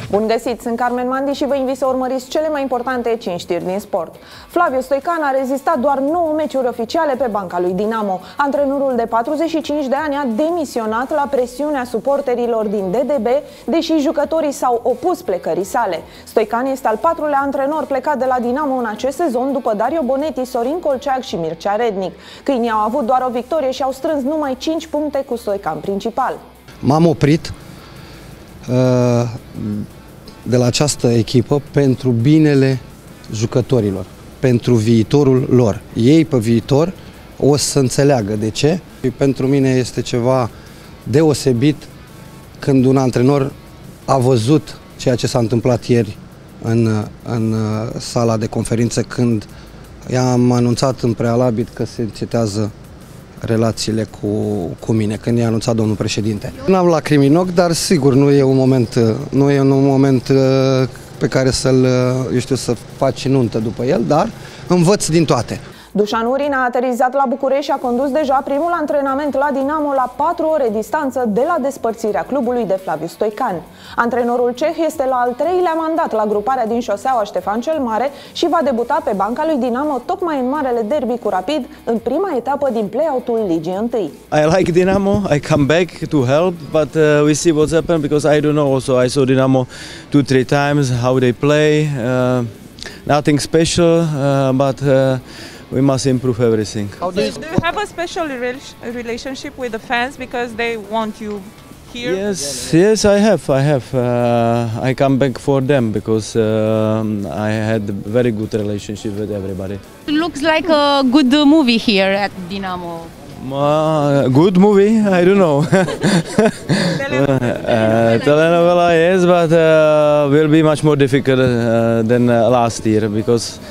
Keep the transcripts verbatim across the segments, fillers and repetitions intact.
Bun găsit, sunt Carmen Mandi și vă invit să urmăriți cele mai importante cinci știri din sport. Flaviu Stoican a rezistat doar nouă meciuri oficiale pe banca lui Dinamo. Antrenorul de patruzeci și cinci de ani a demisionat la presiunea suporterilor din D D B, deși jucătorii s-au opus plecării sale. Stoican este al patrulea antrenor plecat de la Dinamo în acest sezon, după Dario Bonetti, Sorin Colceac și Mircea Rednic. Câinii au avut doar o victorie și au strâns numai cinci puncte cu Stoican principal. M-am oprit uh, de la această echipă pentru binele jucătorilor, pentru viitorul lor. Ei pe viitor o să înțeleagă de ce. Pentru mine este ceva deosebit când un antrenor a văzut ceea ce s-a întâmplat ieri în, în sala de conferință, când i-am anunțat în prealabil că se încetează relațiile cu, cu mine, când i-a anunțat domnul președinte. N-am lacrimi în ochi, dar sigur nu e un moment, nu e un moment pe care să-l, eu știu, să faci nuntă după el, dar învăț din toate. Dușan Urin a aterizat la București și a condus deja primul antrenament la Dinamo la patru ore distanță de la despărțirea clubului de Flaviu Stoican. Antrenorul ceh este la al treilea mandat la gruparea din șoseaua Ștefan cel Mare și va debuta pe banca lui Dinamo tocmai în marele derby cu Rapid în prima etapă din play-out-ul Ligii unu. I like Dinamo. I come back to help, but uh, we see what's happened because I don't know. Also, I saw Dinamo two, three times how they play. Uh, nothing special, uh, but. Uh, We must improve everything. Do you have a special relationship with the fans because they want you here? Yes, yes, I have. I have. Uh, I come back for them because uh, I had a very good relationship with everybody. It looks like a good movie here at Dinamo. Uh, good movie? I don't know. uh, telenovela, yes, but uh, will be much more difficult uh, than uh, last year because.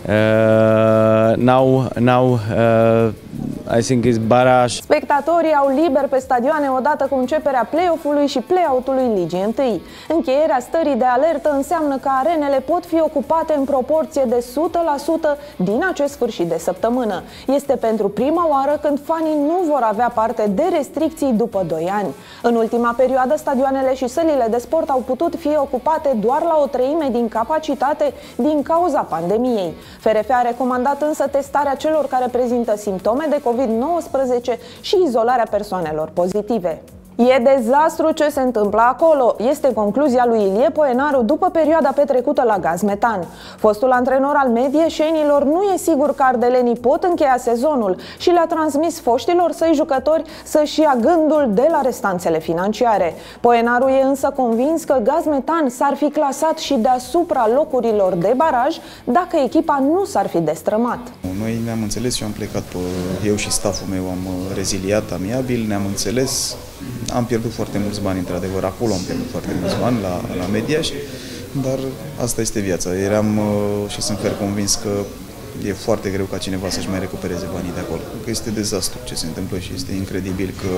Uh, now, now uh, I think it's barrage. Spectatorii au liber pe stadioane odată cu începerea play-off-ului și play-out-ului Ligii unu. Încheierea stării de alertă înseamnă că arenele pot fi ocupate în proporție de o sută la sută din acest sfârșit de săptămână. Este pentru prima oară când fanii nu vor avea parte de restricții după doi ani. În ultima perioadă, stadioanele și sălile de sport au putut fi ocupate doar la o treime din capacitate din cauza pandemiei. F R F a recomandat însă testarea celor care prezintă simptome de COVID nouăsprezece și izolarea persoanelor pozitive. E dezastru ce se întâmplă acolo, este concluzia lui Ilie Poenaru după perioada petrecută la Gaz Metan. Fostul antrenor al medieșenilor nu e sigur că ardelenii pot încheia sezonul și le-a transmis foștilor săi jucători să-și ia gândul de la restanțele financiare. Poenaru e însă convins că Gaz Metan s-ar fi clasat și deasupra locurilor de baraj dacă echipa nu s-ar fi destrămat. Noi ne-am înțeles și am plecat, eu și stafful meu am reziliat amiabil, ne-am înțeles. Am pierdut foarte mulți bani, într-adevăr, acolo am pierdut foarte mulți bani, la, la Mediaș, dar asta este viața. Eram și sunt fer convins că e foarte greu ca cineva să-și mai recupereze banii de acolo. Că este dezastru ce se întâmplă și este incredibil că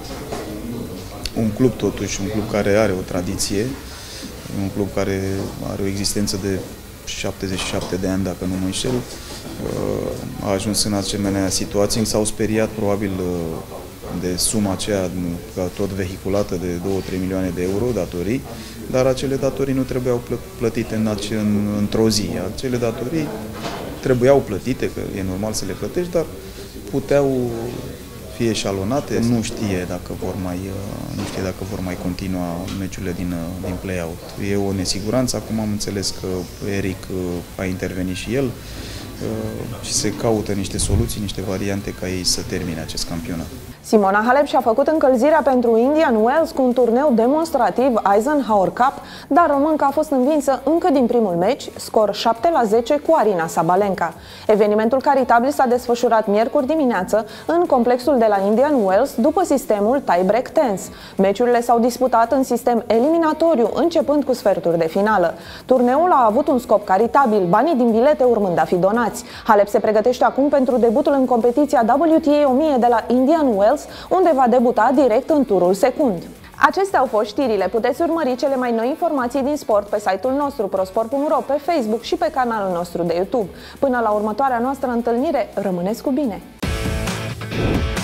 un club, totuși, un club care are o tradiție, un club care are o existență de șaptezeci și șapte de ani, dacă nu mă înșel, a ajuns în asemenea situații, s-au speriat probabil de suma aceea tot vehiculată de două trei milioane de euro datorii, dar acele datorii nu trebuiau plătite în, în, într-o zi. Acele datorii trebuiau plătite, că e normal să le plătești, dar puteau fi eșalonate. Nu știe dacă vor mai, nu știe dacă vor mai continua meciurile din, din play-out. E o nesiguranță. Acum am înțeles că Eric a intervenit și el și se caută niște soluții, niște variante ca ei să termine acest campionat. Simona Halep și-a făcut încălzirea pentru Indian Wells cu un turneu demonstrativ Eisenhower Cup, dar românca a fost învinsă încă din primul meci, scor șapte la zece cu Arina Sabalenka. Evenimentul caritabil s-a desfășurat miercuri dimineață în complexul de la Indian Wells după sistemul tie-break tennis. Meciurile s-au disputat în sistem eliminatoriu, începând cu sferturi de finală. Turneul a avut un scop caritabil, banii din bilete urmând a fi donați. Halep se pregătește acum pentru debutul în competiția W T A o mie de la Indian Wells, unde va debuta direct în turul secund. Acestea au fost știrile. Puteți urmări cele mai noi informații din sport pe site-ul nostru prosport punct ro, pe Facebook și pe canalul nostru de YouTube. Până la următoarea noastră întâlnire, rămâneți cu bine!